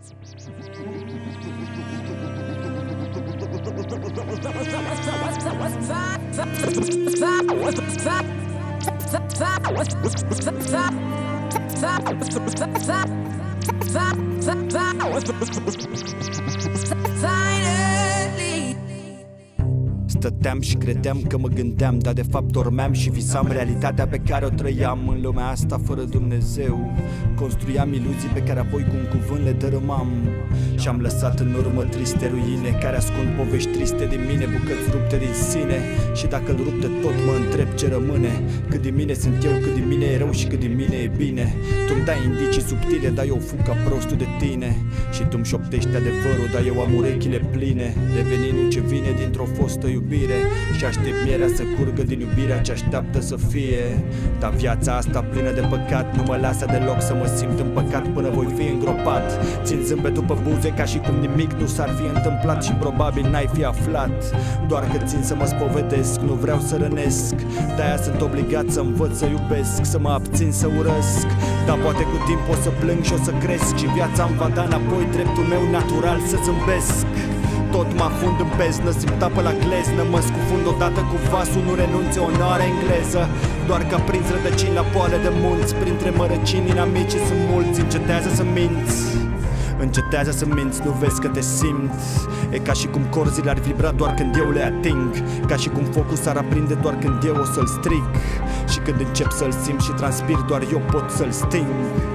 Stăteam și credeam că mă gândeam, dar de fapt dormeam și visam realitatea pe care o trăiam. În lumea asta fără Dumnezeu construiam iluzii pe care apoi cu un cuvânt le dărâmam. Și-am lăsat în urmă triste ruine care ascund povești triste din mine, bucăți rupte din sine. Și dacă îl rup de tot mă întreb ce rămâne. Cât din mine sunt eu, cât din mine e rău și cât din mine e bine. Tu-mi dai indicii subtile, dar eu fug ca prostul de tine. Și tu-mi șoptești adevărul, dar eu am urechile pline de veninul ce vine dintr-o fostă iubire. Și aștept mierea să curgă din iubirea ce așteaptă să fie. Dar viața asta plină de păcat nu mă lasă deloc să mă simt împăcat până voi fi îngropat. Țin zâmbetul pe buze ca și cum nimic nu s-ar fi întâmplat și probabil n-ai fi aflat. Doar că țin să mă spovedesc, nu vreau să rănesc. De-aia sunt obligat să învăț să iubesc, să mă abțin să urăsc. Dar poate cu timp o să plâng și o să cresc și viața îmi va da înapoi dreptul meu natural să zâmbesc. Tot mă afund în beznă, simt apă la gleznă. Mă scufund odată cu vasul, nu renunțe onoare engleză. Doar că prins rădăcini la poale de munți. Printre mărăcini inamicii sunt mulți. Încetează să minți, încetează să minți, nu vezi că te simți. E ca și cum corzile ar vibra doar când eu le ating. Ca și cum focul s-ar aprinde doar când eu o să-l strig. Și când încep să-l simt și transpir, doar eu pot să-l sting.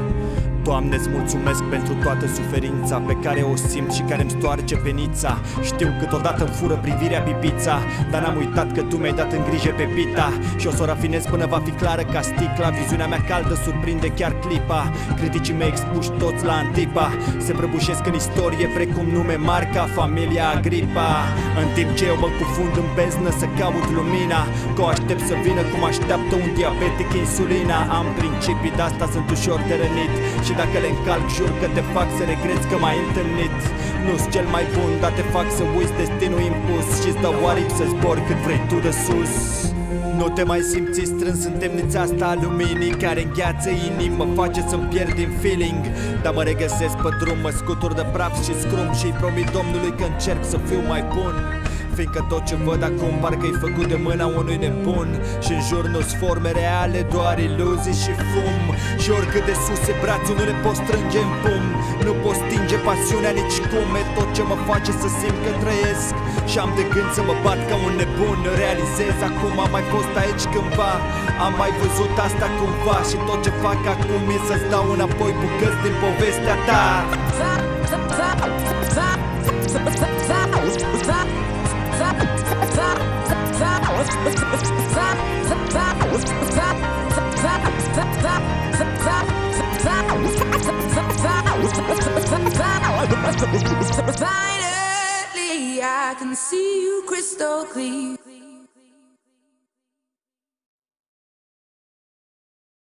Doamne, îți mulțumesc pentru toată suferința pe care o simt și care îmi stoarce penița. Știu câteodată îmi fură privirea pipița, dar n-am uitat că tu mi-ai dat în grijă pe pita. Și o să o rafinez până va fi clară ca sticla. Viziunea mea caldă surprinde chiar clipa. Criticii mei expuși toți la Antipa se prăbușesc în istorie precum nume mari ca familia Agripa. În timp ce eu mă cufund în beznă să caut lumina, că o aștept să vină cum așteaptă un diabetic insulina. Am principii, de asta sunt ușor de rănit. Și dacă le încalc, jur că te fac să regreți că m-ai întâlnit. Nu-s cel mai bun, dar te fac să uiți destinul impus și-ți dau aripi să zbori cât vrei tu de sus. Nu te mai simți strâns în temnița asta a luminii care îngheață inimi, mă face să-mi pierd din feeling. Dar mă regăsesc pe drum, mă scutur de praf și scrum și-i promit Domnului că încerc să fiu mai bun. Fiindcă tot ce văd acum parcă-i făcut de mâna unui nebun. Și în jur nu-s forme reale, doar iluzii și fum. Și oricât de sus e brațul, nu le pot strânge în pumn. Nu pot stinge pasiunea nici cum. E tot ce mă face să simt că trăiesc. Și am de gând să mă bat ca un nebun. Realizez acum, am mai fost aici cândva. Am mai văzut asta cumva. Și tot ce fac acum e să-ți dau înapoi bucăți din povestea ta. Finally, I can see you crystal clear.